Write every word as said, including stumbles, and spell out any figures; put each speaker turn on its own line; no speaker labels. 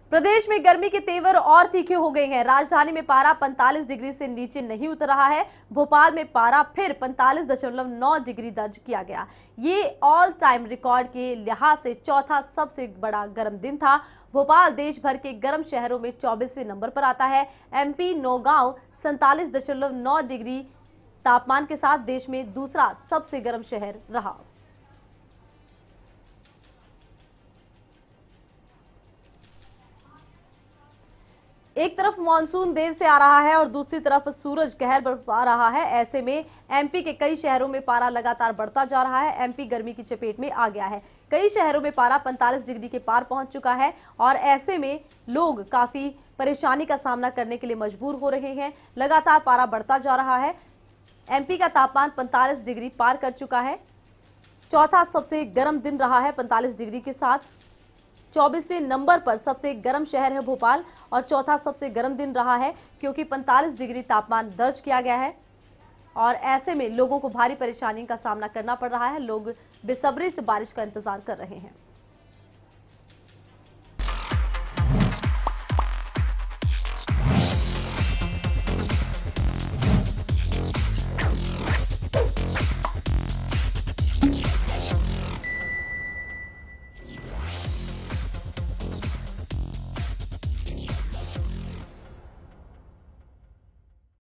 प्रदेश में गर्मी के तेवर और तीखे हो गए हैं। राजधानी में पारा पैंतालीस डिग्री से नीचे नहीं उतर रहा है। भोपाल में पारा फिर पैंतालीस दशमलव नौ डिग्री दर्ज किया गया। ये ऑल टाइम रिकॉर्ड के लिहाज से चौथा सबसे बड़ा गर्म दिन था। भोपाल देश भर के गर्म शहरों में चौबीसवें नंबर पर आता है। एमपी नौगांव सैंतालीस दशमलव नौ डिग्री तापमान के साथ देश में दूसरा सबसे गर्म शहर रहा। एक तरफ मानसून देर से आ रहा है और दूसरी तरफ सूरज कहर बरपा रहा है। ऐसे में एमपी के कई शहरों में पारा लगातार बढ़ता जा रहा है। एमपी गर्मी की चपेट में आ गया है। कई शहरों में पारा पैंतालीस डिग्री के पार पहुंच चुका है और ऐसे में लोग काफी परेशानी का सामना करने के लिए मजबूर हो रहे हैं। लगातार पारा बढ़ता जा रहा है। एमपी का तापमान पैंतालीस डिग्री पार कर चुका है। चौथा सबसे गर्म दिन रहा है पैंतालीस डिग्री के साथ। चौबीसवें नंबर पर सबसे गर्म शहर है भोपाल और चौथा सबसे गर्म दिन रहा है क्योंकि पैंतालीस डिग्री तापमान दर्ज किया गया है और ऐसे में लोगों को भारी परेशानी का सामना करना पड़ रहा है। लोग बेसब्री से बारिश का इंतजार कर रहे हैं।